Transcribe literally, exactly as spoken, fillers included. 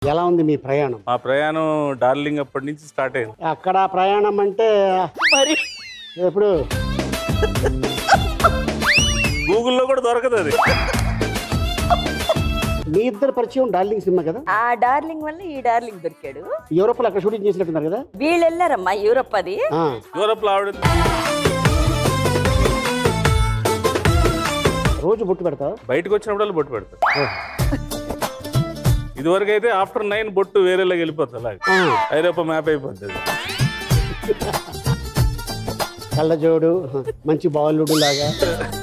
ఎలా ఉంది మీ ప్రయాణం? మా ప్రయాణం డార్లింగ్ అప్పటి నుంచి స్టార్ట్ అయింది. అక్కడ ప్రయాణం అంటే మరి ఎప్పుడు గూగుల్లో కూడా దొరకదు అది. మీ ఇద్దరు పరిచయం డార్లింగ్ సినిమా కదా? ఆ డార్లింగ్ వల్ల ఈ డార్లింగ్ దొరికాడు. యూరోప్ లో అక్కడ షూటింగ్ చేసినట్టున్నారు కదా? వీళ్ళు వెళ్ళారమ్మా యూరోప్. అది యూరోప్ లో ఆవిడ రోజు బొట్టు పెడతావు? బయటకు వచ్చినప్పుడు బొట్టు పెడతా. ఇదివరకు అయితే ఆఫ్టర్ నైన్ బొట్టు వేరేలాగా వెళ్ళిపోతుంది. అలాగే ఐరోపా మ్యాప్ అయిపోతుంది. కళ్ళజోడు, మంచి బాలుడు లాగా.